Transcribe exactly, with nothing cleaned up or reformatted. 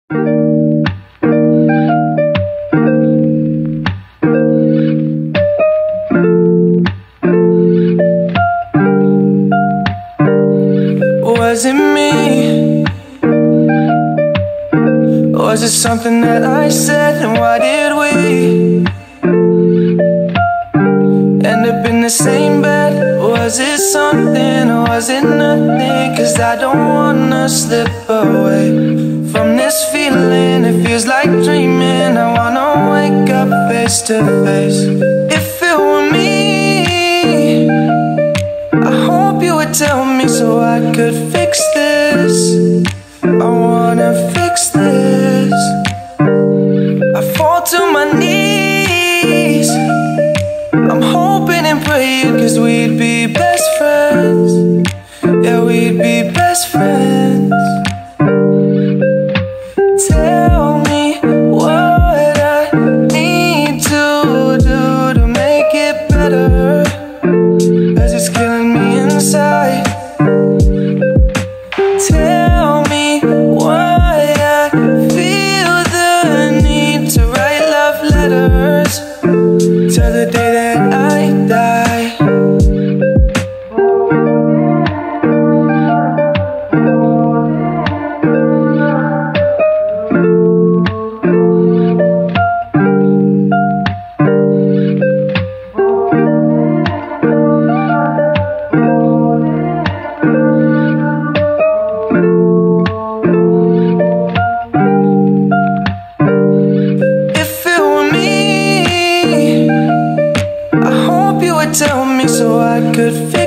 Was it me? Was it something that I said? And why did we end up in the same bed? Was it something or was it nothing? Cause I don't wanna slip away from this feeling. It feels like dreaming. I wanna wake up face to face. If it were me, I hope you would tell me so I could fix this. I wanna fix this. I fall to my knees. I'm hoping and praying cause we'd be best friends. Yeah, we'd be best friends. Tell me what I need to do to make it better, cause it's killing me inside. Tell me why I feel the need to write love letters till the day that I die. Tell me so I could feel